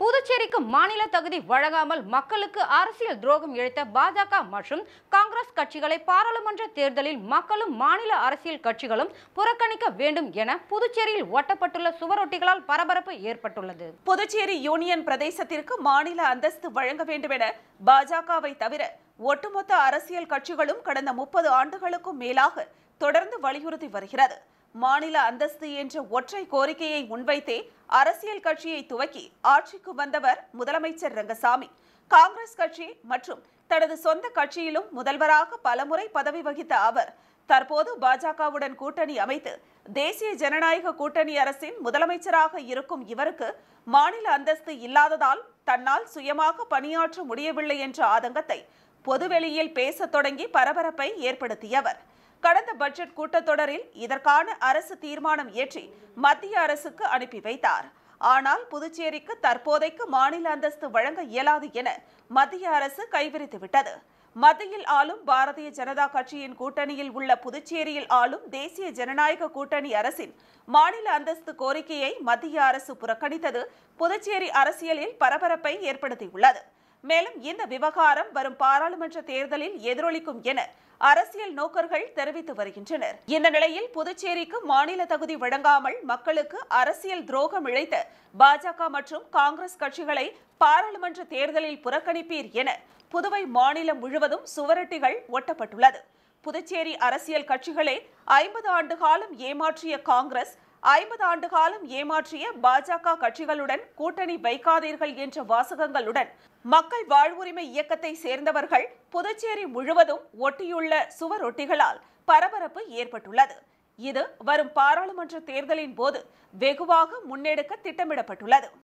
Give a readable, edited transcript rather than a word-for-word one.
புதுச்சேரிக்கு மாநில தகுதி வழங்காமல் மக்களுக்கு அரசியல் துரோகம் இழைத்த பாஜக மற்றும் காங்கிரஸ் கட்சிகளை பாராளுமன்ற தேர்தலில் மக்களும் மாநில அரசியல் கட்சிகளும் புறக்கணிக்க வேண்டும் என புதுச்சேரியில் ஒட்டப்பட்டுள்ள சுவரொட்டிகளால் பரபரப்பு ஏற்பட்டுள்ளது. புதுச்சேரி யூனியன் பிரதேசத்திற்கு மாநில அந்தஸ்து வழங்க வேண்டும் என பாஜகவை தவிர ஒட்டுமொத்த அரசியல் கட்சிகளும் கடந்த 30 ஆண்டுகளுக்கும் மேலாக தொடர்ந்து வலியுறுத்தி வருகிறது. மாநில அந்தஸ்து என்ற ஒற்றை கோரிக்கையை முன்வைத்தே அரசியல் கட்சியை துவக்கி ஆட்சிக்கு வந்தவர் முதலமைச்சர் ரங்கசாமி. காங்கிரஸ் கட்சி மற்றும் தனது சொந்த கட்சியிலும் முதல்வராக பலமுறை பதவி வகித்த அவர் தற்போது பாஜகவுடன் கூட்டணி அமைத்து தேசிய ஜனநாயக கூட்டணி அரசின் முதலமைச்சராக இருக்கும் இவருக்கு மாநில அந்தஸ்து இல்லாததால் தன்னால் சுயமாக பணியாற்ற முடியவில்லை என்ற ஆதங்கத்தை பொதுவெளியில் பேசத் தொடங்கி பரபரப்பை ஏற்படுத்தியவர். கடந்த பட்ஜெட் கூட்டத்தொடரில் இதற்கான அரசு தீர்மானம் இயற்றி மத்திய அரசுக்கு அனுப்பி வைத்தார். ஆனால் புதுச்சேரிக்கு தற்போதைக்கு மாநில அந்தஸ்து வழங்க இயலாது என மத்திய அரசு கைவிரித்துவிட்டது. மத்தியில் ஆளும் பாரதிய ஜனதா கட்சியின் கூட்டணியில் உள்ள புதுச்சேரியில் ஆளும் தேசிய ஜனநாயக கூட்டணி அரசின் மாநில அந்தஸ்து கோரிக்கையை மத்திய அரசு புறக்கணித்தது புதுச்சேரி அரசியலில் பரபரப்பை ஏற்படுத்தியுள்ளது. மேலும் இந்த விவகாரம் வரும் பாராளுமன்ற தேர்தலில் எதிரொலிக்கும் என அரசியல் நோக்கர்கள் தெரிவித்து வருகின்றனர். இந்த நிலையில் புதுச்சேரிக்கு மாநில தகுதி வழங்காமல் மக்களுக்கு அரசியல் துரோகம் இழைத்த பாஜக மற்றும் காங்கிரஸ் கட்சிகளை பாராளுமன்ற தேர்தலில் புறக்கணிப்பீர் என புதுவை மாநிலம் முழுவதும் சுவரொட்டிகள் ஒட்டப்பட்டுள்ளது. புதுச்சேரி அரசியல் கட்சிகளே 50 ஆண்டு காலம் ஏமாற்றிய காங்கிரஸ் 50 ஆண்டு காலம் ஏமாற்றிய பாஜக கட்சிகளுடன் கூட்டணி வைக்காதீர்கள் என்ற வாசகங்களுடன் மக்கள் வாழ்வுரிமை இயக்கத்தை சேர்ந்தவர்கள் புதுச்சேரி முழுவதும் ஒட்டியுள்ள சுவரொட்டிகளால் பரபரப்பு ஏற்பட்டுள்ளது. இது வரும் பாராளுமன்ற தேர்தலின் போது வெகுவாக முன்னெடுக்க திட்டமிடப்பட்டுள்ளது.